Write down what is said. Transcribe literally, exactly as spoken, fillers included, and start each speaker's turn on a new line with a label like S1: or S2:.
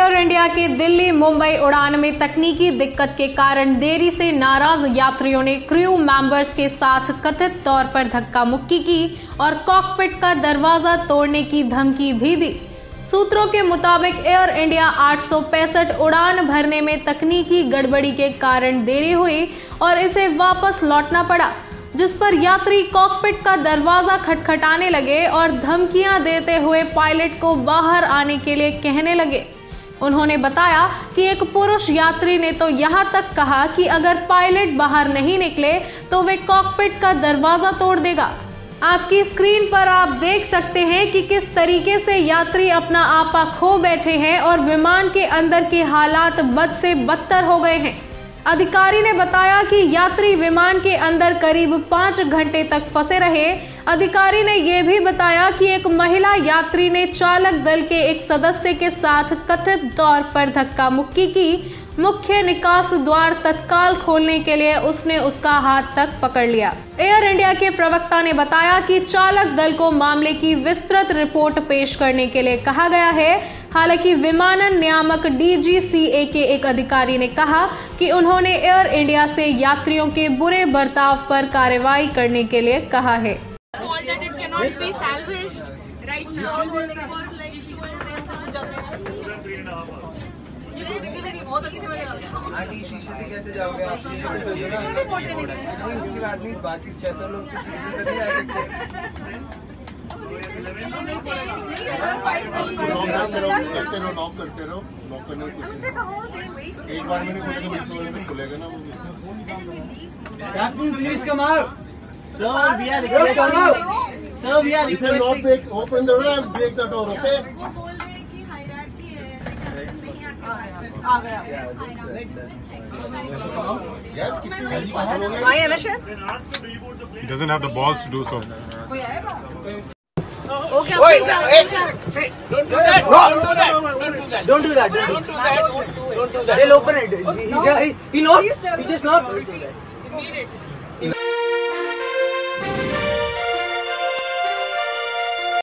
S1: Air India के दिल्ली मुंबई उड़ान में तकनीकी दिक्कत के कारण देरी से नाराज यात्रियों ने क्रू मेंबर्स के साथ कथित तौर पर धक्का मुक्की की और कॉकपिट का दरवाजा तोड़ने की धमकी भी दी। सूत्रों के मुताबिक एयर इंडिया आठ सौ पैंसठ उड़ान भरने में तकनीकी गड़बड़ी के कारण देरी हुई और इसे वापस लौटना पड़ा, जिस पर यात्री कॉकपिट का दरवाजा खटखटाने लगे और धमकियां देते हुए पायलट को बाहर आने के लिए कहने लगे। उन्होंने बताया कि एक पुरुष यात्री ने तो यहां तक कहा कि अगर पायलट बाहर नहीं निकले तो वे कॉकपिट का दरवाजा तोड़ देगा। आपकी स्क्रीन पर आप देख सकते हैं कि किस तरीके से यात्री अपना आपा खो बैठे हैं और विमान के अंदर के हालात बद से बदतर हो गए हैं। अधिकारी ने बताया कि यात्री विमान के अंदर करीब पाँच घंटे तक फंसे रहे। अधिकारी ने यह भी बताया कि एक महिला यात्री ने चालक दल के एक सदस्य के साथ कथित तौर पर धक्का मुक्की की। मुख्य निकास द्वार तत्काल खोलने के लिए उसने उसका हाथ तक पकड़ लिया। एयर इंडिया के प्रवक्ता ने बताया कि चालक दल को मामले की विस्तृत रिपोर्ट पेश करने के लिए कहा गया है। हालांकि विमानन नियामक डी जी सी ए के एक अधिकारी ने कहा कि उन्होंने एयर इंडिया से यात्रियों के बुरे बर्ताव पर कार्रवाई करने के लिए कहा है।
S2: बहुत अच्छी आंटी शीशे से कैसे जाओगे आप? इसके बाद में बाकी छह सौ लोग तो शीशे पे नहीं आ सकते।
S3: करते रहो, नॉक करते रहो, नॉक करने कुछ एक बार मैंने खोला तो खुलेगा ना वो।
S2: Captain please come out.
S4: Sir we are requesting sir we are requesting
S3: open the door and break the door, okay?
S5: आ गया।
S3: Why
S5: Anashad?
S6: He doesn't have the balls to do so.
S5: Okay, wait, wait,
S4: don't do that. Don't do that.
S2: Don't do that. Don't do that. Don't do that. They'll open it. He, he, he knows. He just knows.
S5: immediately.